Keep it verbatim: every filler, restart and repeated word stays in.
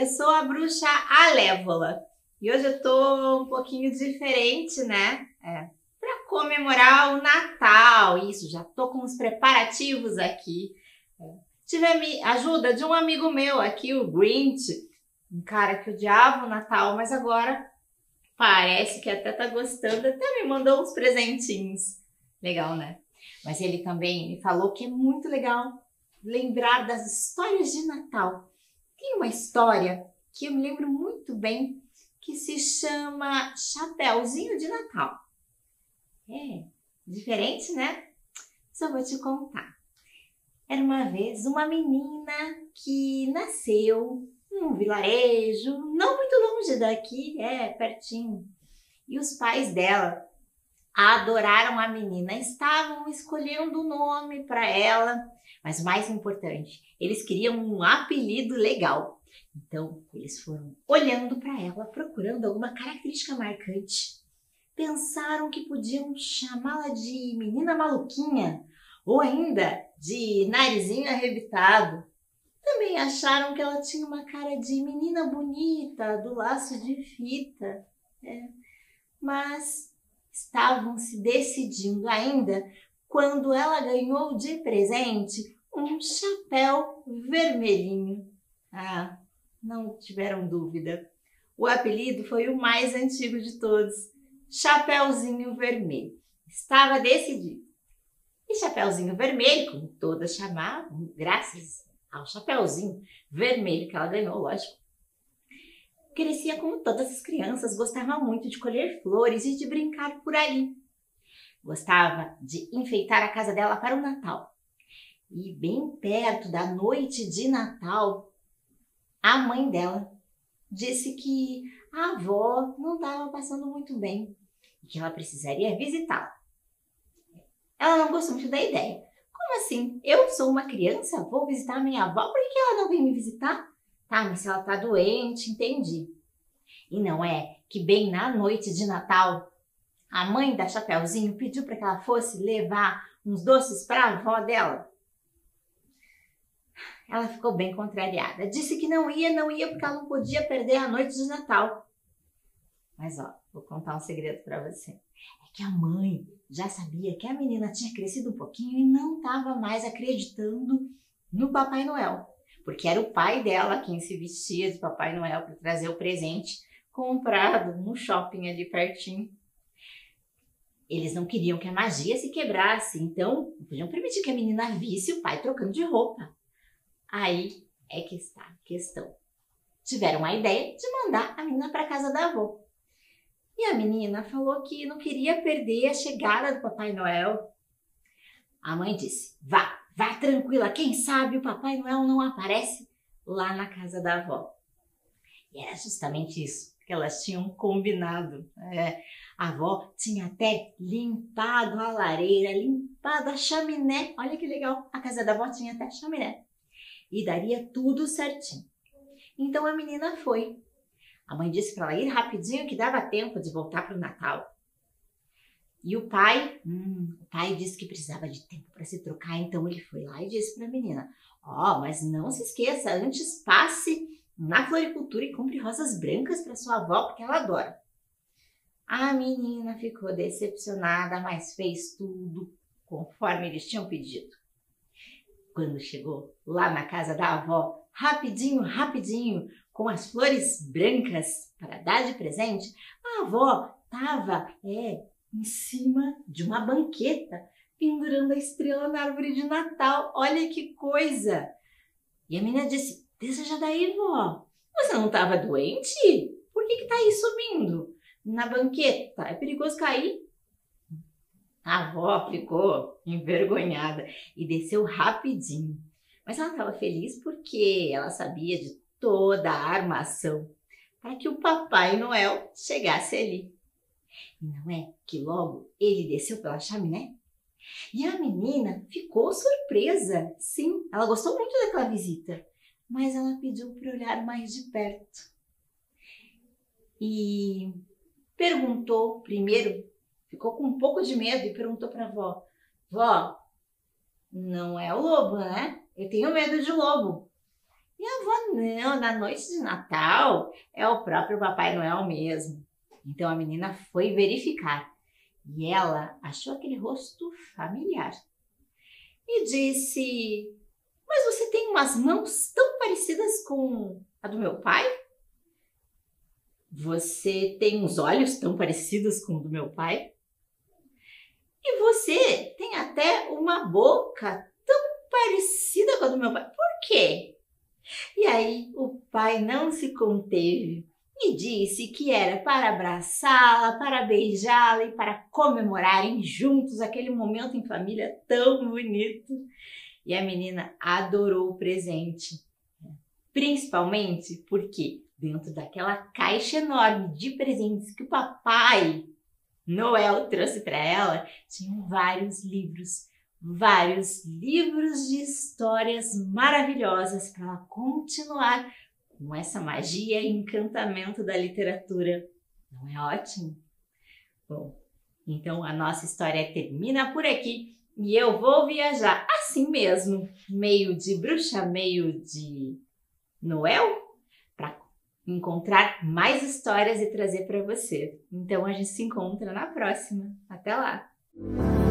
Eu sou a bruxa Alévola e hoje eu tô um pouquinho diferente, né? É, para comemorar o Natal, isso, já tô com os preparativos aqui. É. Tive a ajuda de um amigo meu aqui, o Grinch, um cara que odiava o Natal, mas agora parece que até tá gostando, até me mandou uns presentinhos. Legal, né? Mas ele também me falou que é muito legal lembrar das histórias de Natal. Tem uma história que eu me lembro muito bem que se chama Chapeuzinho de Natal. É, diferente, né? Só vou te contar. Era uma vez uma menina que nasceu num vilarejo, não muito longe daqui, é, pertinho. E os pais dela adoraram a menina, estavam escolhendo o nome para ela, mas o mais importante, eles queriam um apelido legal. Então, eles foram olhando para ela, procurando alguma característica marcante. Pensaram que podiam chamá-la de menina maluquinha ou ainda de narizinho arrebitado. Também acharam que ela tinha uma cara de menina bonita, do laço de fita. É. Mas estavam se decidindo ainda quando ela ganhou de presente um chapéu vermelhinho. Ah, não tiveram dúvida. O apelido foi o mais antigo de todos, Chapeuzinho Vermelho. Estava decidido. E Chapeuzinho Vermelho, como todas chamavam, graças ao Chapeuzinho Vermelho que ela ganhou, lógico, crescia como todas as crianças, gostava muito de colher flores e de brincar por ali. Gostava de enfeitar a casa dela para o Natal. E bem perto da noite de Natal, a mãe dela disse que a avó não estava passando muito bem e que ela precisaria visitá-la. Ela não gostou muito da ideia. Como assim? Eu sou uma criança, vou visitar a minha avó, por que ela não vem me visitar? Tá, mas se ela tá doente, entendi. E não é que bem na noite de Natal, a mãe da Chapeuzinho pediu para que ela fosse levar uns doces para a avó dela? Ela ficou bem contrariada. Disse que não ia, não ia porque ela não podia perder a noite de Natal. Mas ó, vou contar um segredo para você. É que a mãe já sabia que a menina tinha crescido um pouquinho e não estava mais acreditando no Papai Noel. Porque era o pai dela quem se vestia de Papai Noel para trazer o presente comprado no shopping ali pertinho. Eles não queriam que a magia se quebrasse, então não podiam permitir que a menina visse o pai trocando de roupa. Aí é que está a questão. Tiveram a ideia de mandar a menina para casa da avó. E a menina falou que não queria perder a chegada do Papai Noel. A mãe disse, vá, vá tranquila, quem sabe o Papai Noel não aparece lá na casa da avó. E era justamente isso que elas tinham combinado. É, a avó tinha até limpado a lareira, limpado a chaminé. Olha que legal, a casa da avó tinha até chaminé. E daria tudo certinho. Então a menina foi. A mãe disse para ela ir rapidinho que dava tempo de voltar para o Natal. E o pai, hum, o pai disse que precisava de tempo para se trocar, então ele foi lá e disse para a menina, ó, oh, mas não se esqueça, antes passe na floricultura e compre rosas brancas para sua avó, porque ela adora. A menina ficou decepcionada, mas fez tudo conforme eles tinham pedido. Quando chegou lá na casa da avó, rapidinho, rapidinho, com as flores brancas para dar de presente, a avó estava é, em cima de uma banqueta, pendurando a estrela na árvore de Natal. Olha que coisa! E a menina disse, desça já daí, vó. Você não estava doente? Por que está aí subindo na banqueta? É perigoso cair. A avó ficou envergonhada e desceu rapidinho. Mas ela estava feliz porque ela sabia de toda a armação para que o Papai Noel chegasse ali. E não é que logo ele desceu pela chaminé? E a menina ficou surpresa. Sim, ela gostou muito daquela visita, mas ela pediu para olhar mais de perto. E perguntou primeiro, ficou com um pouco de medo e perguntou para a avó, vó, não é o lobo, né? Eu tenho medo de lobo. E a avó, não, na noite de Natal é o próprio Papai Noel mesmo. Então a menina foi verificar e ela achou aquele rosto familiar e disse: mas você tem umas mãos tão parecidas com a do meu pai? Você tem uns olhos tão parecidos com o do meu pai? E você tem até uma boca tão parecida com a do meu pai. Por quê? E aí o pai não se conteve e disse que era para abraçá-la, para beijá-la e para comemorarem juntos aquele momento em família tão bonito. E a menina adorou o presente, principalmente porque dentro daquela caixa enorme de presentes que o Papai Noel trouxe para ela, tinham vários livros, vários livros de histórias maravilhosas para ela continuar com essa magia e encantamento da literatura. Não é ótimo? Bom, então a nossa história termina por aqui e eu vou viajar assim mesmo, meio de bruxa, meio de Noel, para encontrar mais histórias e trazer para você. Então a gente se encontra na próxima. Até lá!